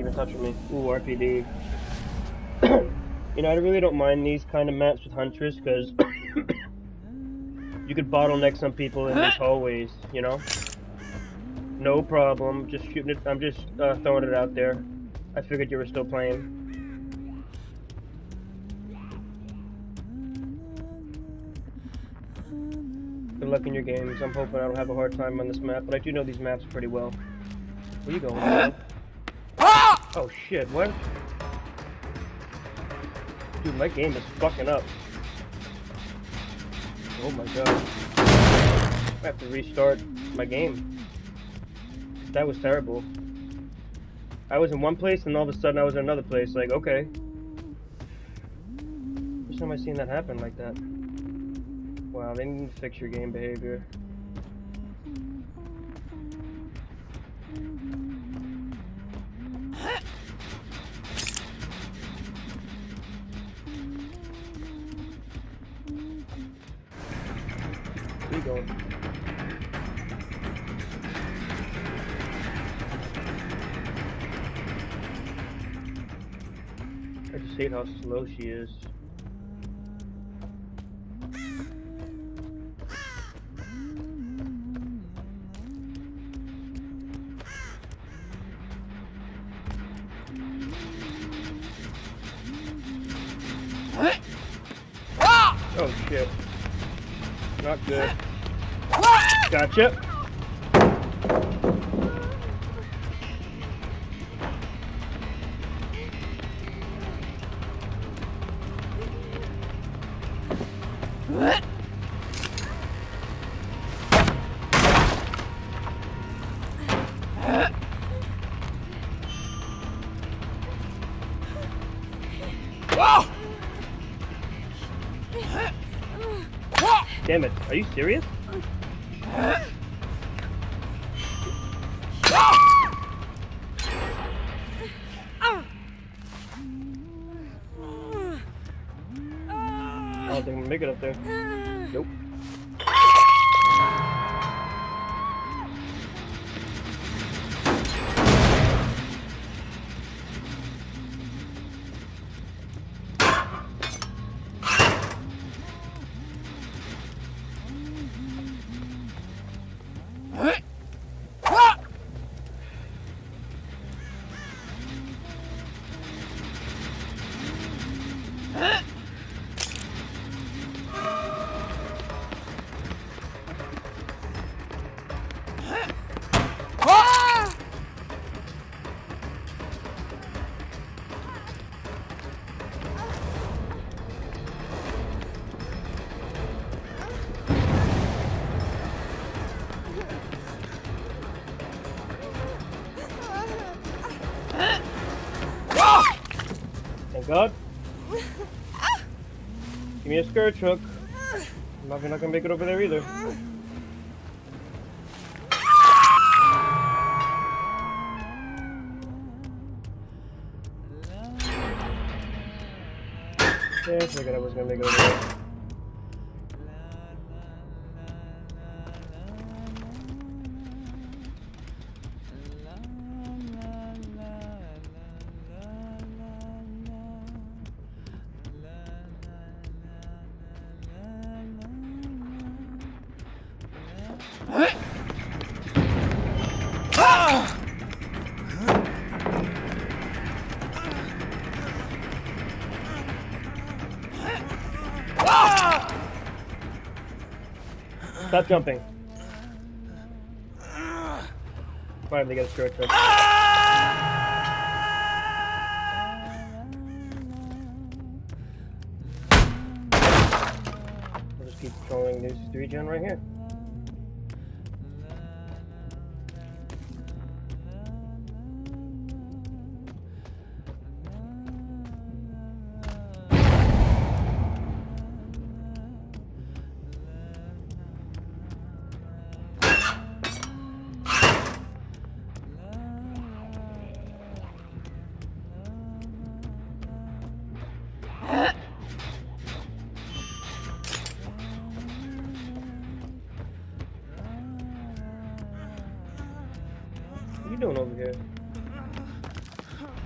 even touching me. Ooh, RPD. You know, I really don't mind these kind of maps with Huntress because you could bottleneck some people in these hallways, you know? No problem. Just shooting it. I'm just throwing it out there. I figured you were still playing. Good luck in your games. I'm hoping I don't have a hard time on this map, but I do know these maps pretty well. Where you going, man? Oh shit, what? Dude, my game is fucking up. Oh my god. I have to restart my game. That was terrible. I was in one place and all of a sudden I was in another place. Like, okay. First time I've seen that happen like that. Wow, they need to fix your game behavior. Where you going? I just hate how slow she is. Oh shit. Not good. Gotcha. Damn it, are you serious? I don't think I'm gonna make it up there. Nope. Thank God. Give me a skirt hook. I'm not gonna make it over there either. Yeah, I figured I was gonna make it over there. Stop jumping. Finally get a skirt trick. We'll just keep controlling this 3-gen right here. What are you doing over here?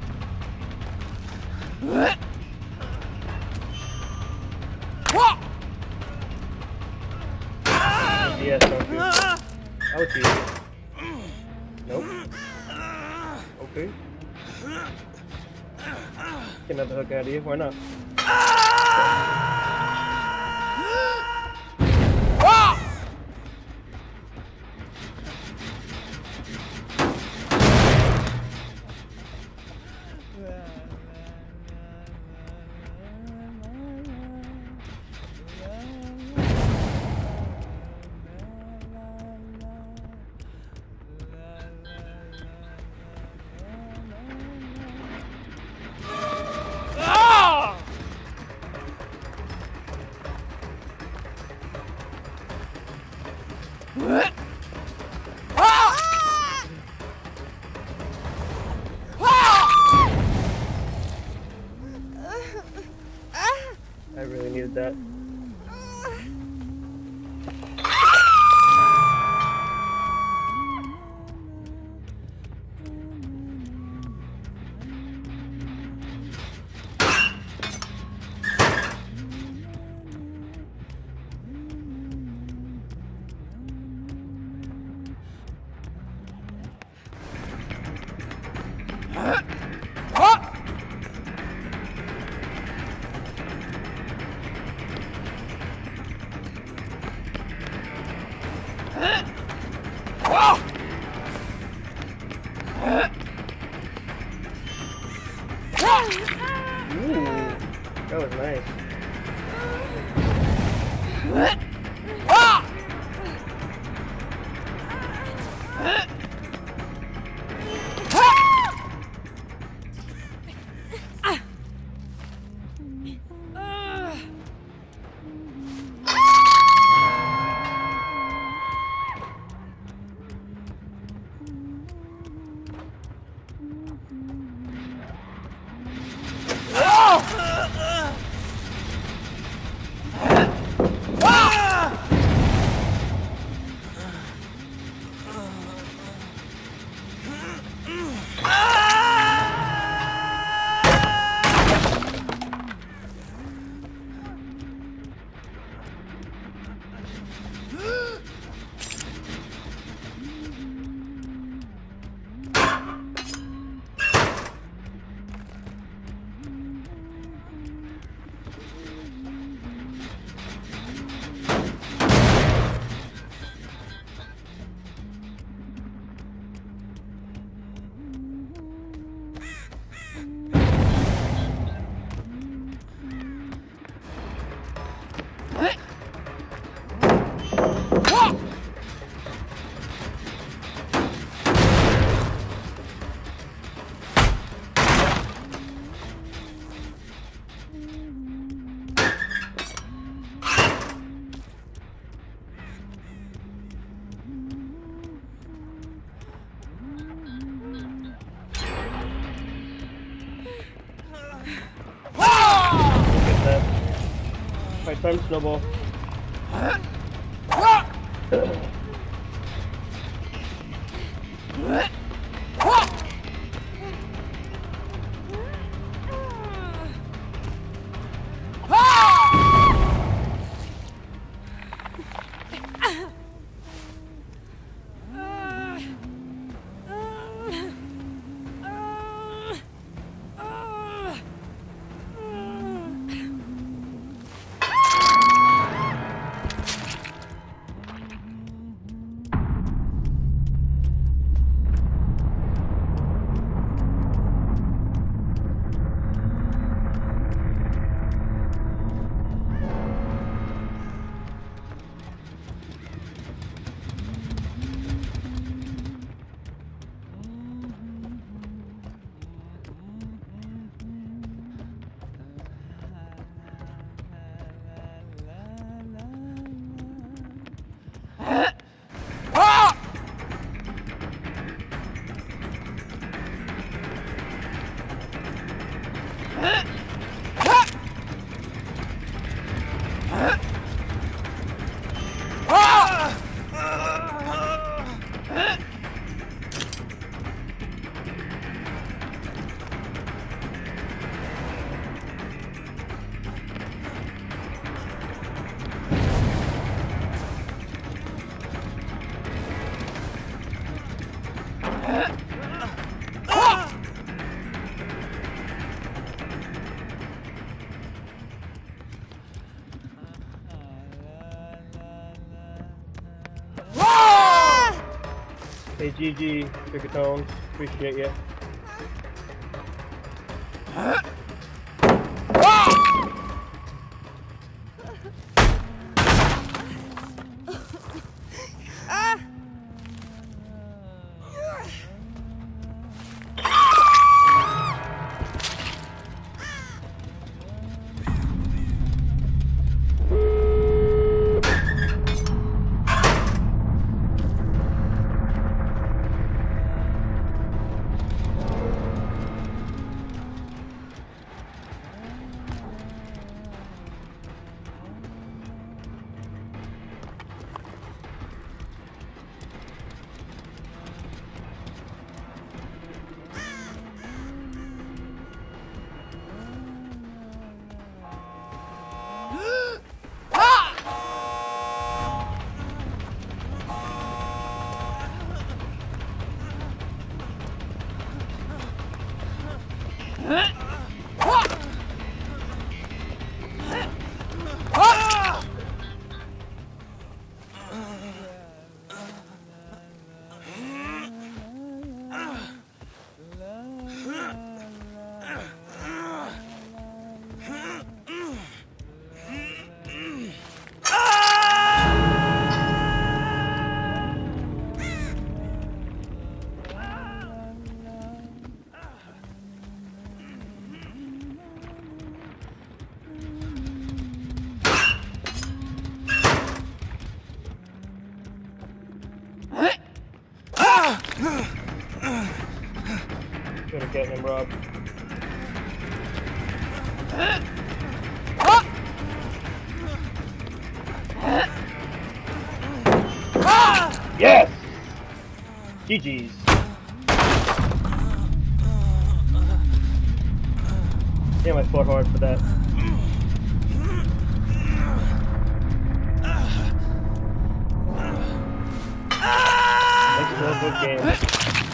Yes, don't you? I'll see you. Nope. Okay. Get another hook out of you. Why not? I really needed that. Ooh, that was nice. Fight time, snowball. Hey, GG, Trickertone. Appreciate you. Should have gotten him, Rob. Yes! GG's. Damn, I fought hard for that. Thanks for a good game.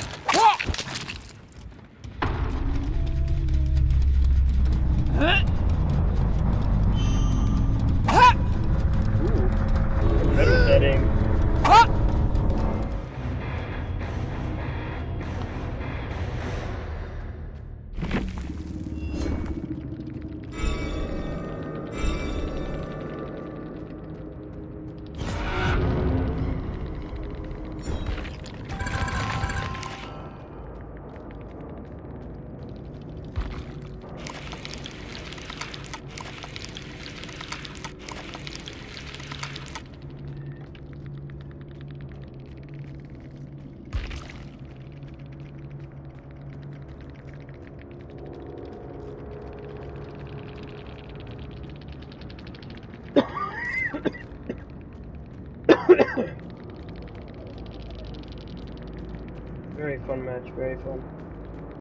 Better setting. Very fun match, very fun.